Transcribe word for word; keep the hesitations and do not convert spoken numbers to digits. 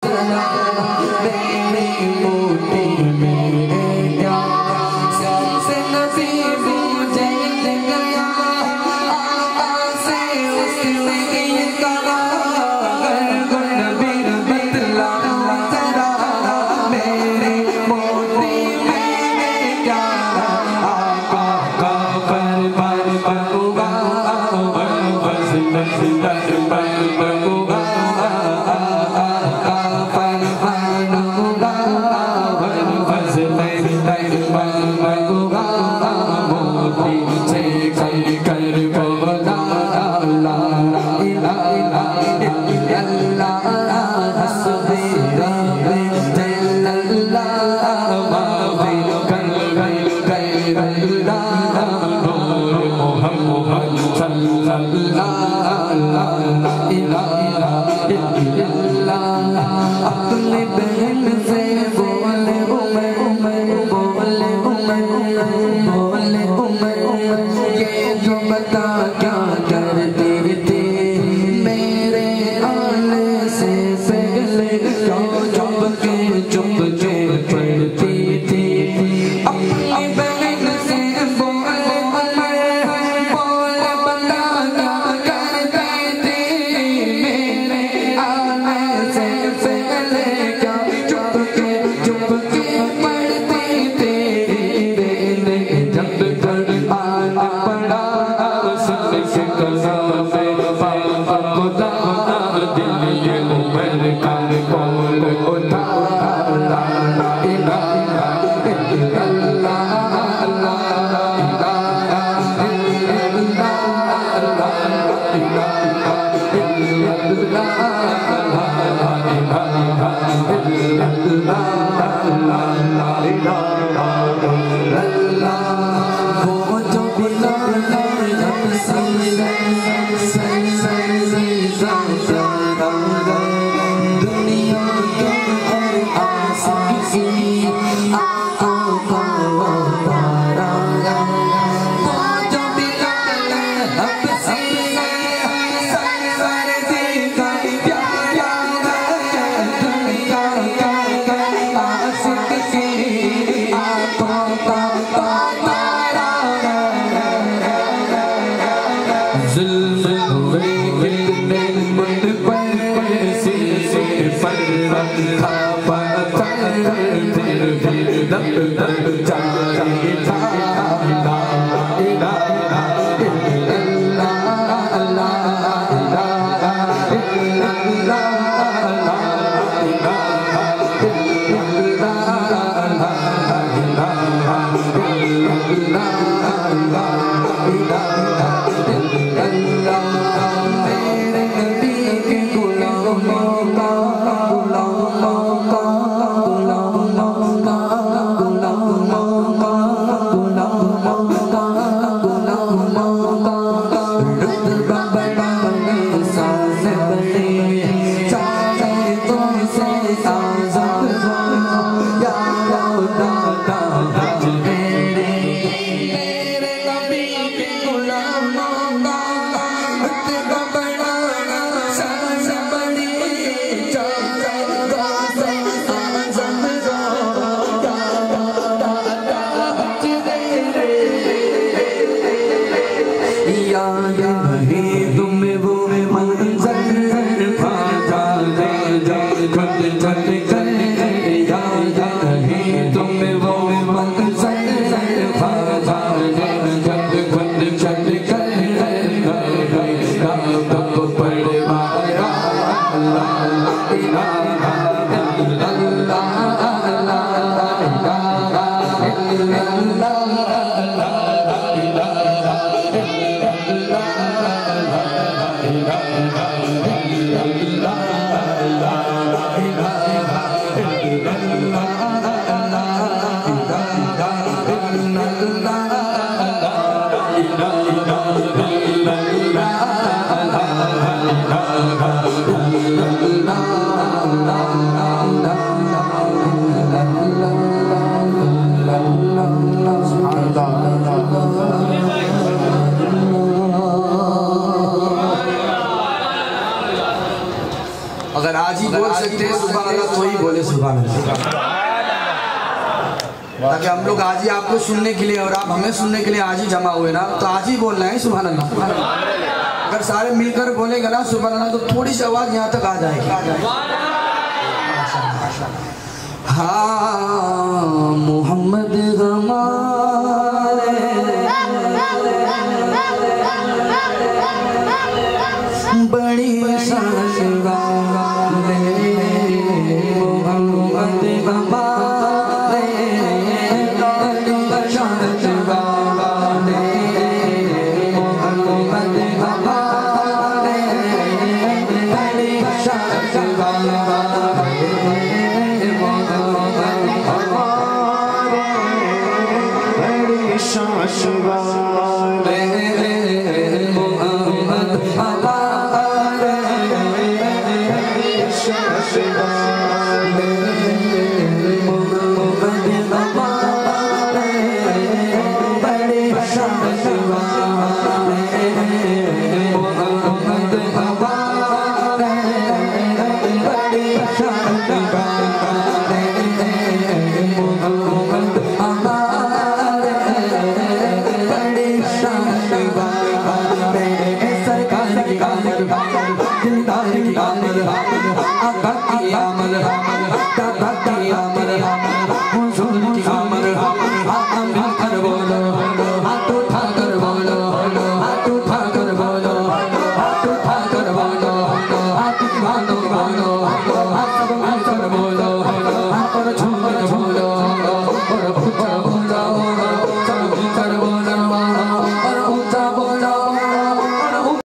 अपने बहन से बोले उमर उमर बोले उमर बोले उमर ये जो बता क्या करती थी मेरे आने से पहले क्यों चुप के चुप के पढ़ती थी अपनी बहन से बोले उमर बोले बता क्या करती थी मेरे आने से पहले क्या चुप के चुप के पढ़ती थी जब घर आना पड़ा सुन के कसम से पापा खुदा दिल ये उमर का बोल उठा ला इलाहा इल्लल्लाह वो जो बिलाल जब दुनिया के हर आसी आंखों का वो तारा वो जो बिलाल अब अगर आज ही बोल सकते हैं सुभान वाला कोई बोले सुभान अल्लाह, ताकि हम लोग आज ही आपको सुनने के लिए और आप हमें सुनने के लिए आज ही जमा हुए ना, तो आज ही बोलना है सुभान अल्लाह। अगर सारे मिलकर बोलेंगे ना सुभान अल्लाह तो थोड़ी सी आवाज यहाँ तक आ जाएगी। हाँ मोहम्मद हमारे बड़ी शान वाले, मोहम्मद हमारे बड़ी शान वाले, मोहम्मद हमारे बड़ी शान वाले, सरकार की